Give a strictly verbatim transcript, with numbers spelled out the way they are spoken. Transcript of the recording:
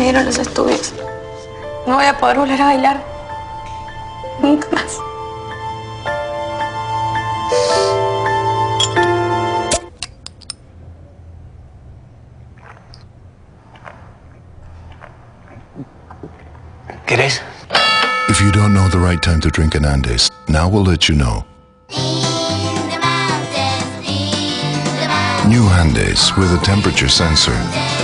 dieron los estudios. No voy a poder volver a bailar. Nunca más. ¿Querés? If you don't know the right time to drink an Andes, now we'll let you know. New Andes with a temperature sensor.